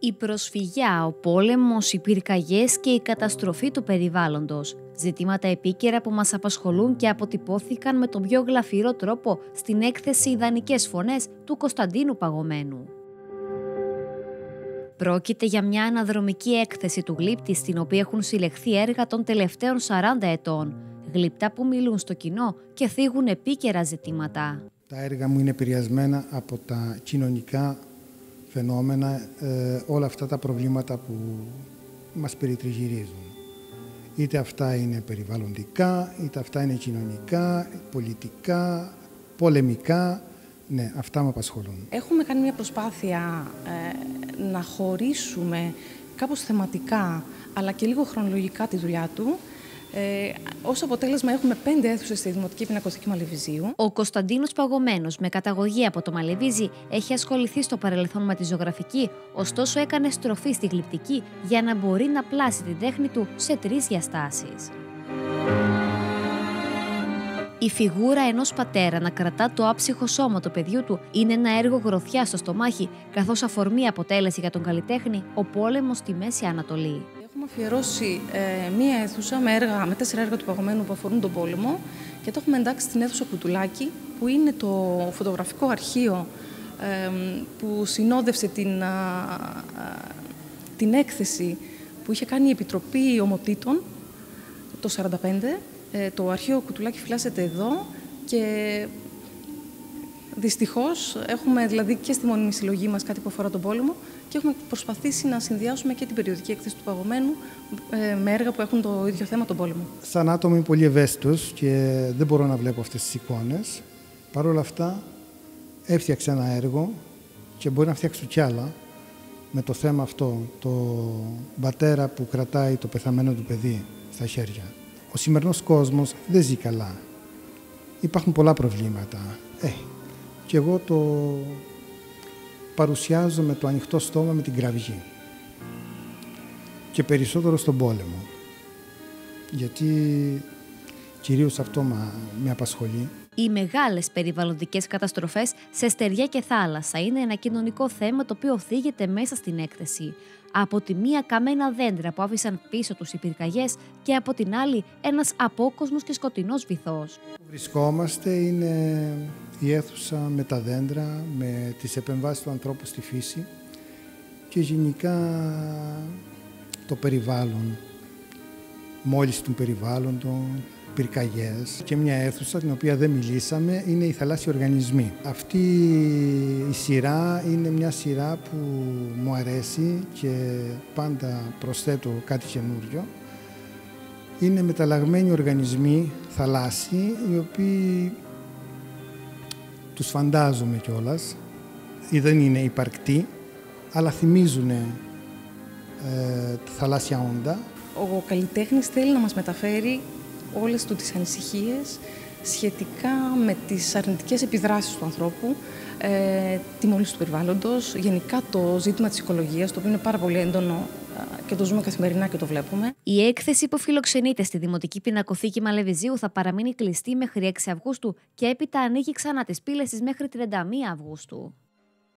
Η προσφυγιά, ο πόλεμος, οι πυρκαγιές και η καταστροφή του περιβάλλοντος. Ζητήματα επίκαιρα που μας απασχολούν και αποτυπώθηκαν με τον πιο γλαφυρό τρόπο στην έκθεση «Ιδανικές φωνές» του Κωνσταντίνου Παγωμένου. Πρόκειται για μια αναδρομική έκθεση του γλύπτη στην οποία έχουν συλλεχθεί έργα των τελευταίων 40 ετών. Γλυπτά που μιλούν στο κοινό και θίγουν επίκαιρα ζητήματα. Τα έργα μου είναι επηρεασμένα από τα κοινωνικά φαινόμενα, όλα αυτά τα προβλήματα που μας περιτριγυρίζουν. Είτε αυτά είναι περιβαλλοντικά, είτε αυτά είναι κοινωνικά, πολιτικά, πολεμικά. Ναι, αυτά με απασχολούν. Έχουμε κάνει μια προσπάθεια να χωρίσουμε κάπως θεματικά, αλλά και λίγο χρονολογικά τη δουλειά του. Ως αποτέλεσμα έχουμε 5 αίθουσες στη Δημοτική Πινακοθήκη Μαλεβιζίου. Ο Κωνσταντίνος Παγωμένος, με καταγωγή από το Μαλεβίζι, έχει ασχοληθεί στο παρελθόν με τη ζωγραφική, ωστόσο έκανε στροφή στη γλυπτική για να μπορεί να πλάσει την τέχνη του σε 3 διαστάσεις. Η φιγούρα ενός πατέρα να κρατά το άψυχο σώμα του παιδιού του είναι ένα έργο γροθιά στο στομάχι, καθώς αφορμή αποτέλεσε για τον καλλιτέχνη ο πόλεμος στη Μέση Ανατολή. Έχουμε αφιερώσει μία αίθουσα με 4 έργα του Παγωμένου που αφορούν τον πόλεμο και το έχουμε εντάξει στην αίθουσα Κουτουλάκη, που είναι το φωτογραφικό αρχείο που συνόδευσε την έκθεση που είχε κάνει η Επιτροπή Ομοτήτων το 1945. Το αρχείο Κουτουλάκη φυλάσσεται εδώ και δυστυχώς έχουμε δηλαδή και στη μόνιμη συλλογή μας κάτι που αφορά τον πόλεμο και έχουμε προσπαθήσει να συνδυάσουμε και την περιοδική έκθεση του Παγωμένου με έργα που έχουν το ίδιο θέμα, τον πόλεμο. Σαν άτομο είμαι πολύ ευαίσθητος και δεν μπορώ να βλέπω αυτές τις εικόνες. Παρ' όλα αυτά έφτιαξα ένα έργο και μπορεί να φτιάξω κι άλλα με το θέμα αυτό, το πατέρα που κρατάει το πεθαμένο του παιδί στα χέρια. Ο σημερινός κόσμος δεν ζει καλά. Υπάρχουν πολλά προβλήματα. Και εγώ το παρουσιάζω με το ανοιχτό στόμα, με την κραυγή. Και περισσότερο στον πόλεμο. Γιατί κυρίως αυτό με απασχολεί. Οι μεγάλες περιβαλλοντικές καταστροφές σε στεριά και θάλασσα είναι ένα κοινωνικό θέμα το οποίο θίγεται μέσα στην έκθεση. Από τη μία καμένα δέντρα που άφησαν πίσω τους οι πυρκαγιές και από την άλλη ένας απόκοσμος και σκοτεινός βυθός. Βρισκόμαστε είναι η αίθουσα με τα δέντρα, με τις επεμβάσεις του ανθρώπου στη φύση και γενικά το περιβάλλον, μόλις του περιβάλλοντος, πυρκαγιές. Και μια αίθουσα την οποία δεν μιλήσαμε είναι οι θαλάσσιοι οργανισμοί. Αυτή η σειρά είναι μια σειρά που μου αρέσει και πάντα προσθέτω κάτι καινούριο. Είναι μεταλλαγμένοι οργανισμοί θαλάσσιοι, οι οποίοι τους φαντάζομαι κιόλας, ή δεν είναι υπαρκτοί, αλλά θυμίζουν τη θαλάσσια όντα. Ο καλλιτέχνης θέλει να μας μεταφέρει όλες του τις ανησυχίες σχετικά με τις αρνητικές επιδράσεις του ανθρώπου, τη μόλυνση του περιβάλλοντος, γενικά το ζήτημα της οικολογίας, το οποίο είναι πάρα πολύ έντονο και το ζούμε καθημερινά και το βλέπουμε. Η έκθεση που φιλοξενείται στη Δημοτική Πινακοθήκη Μαλεβιζίου θα παραμείνει κλειστή μέχρι 6 Αυγούστου και έπειτα ανοίγει ξανά τις πύλες της μέχρι 31 Αυγούστου.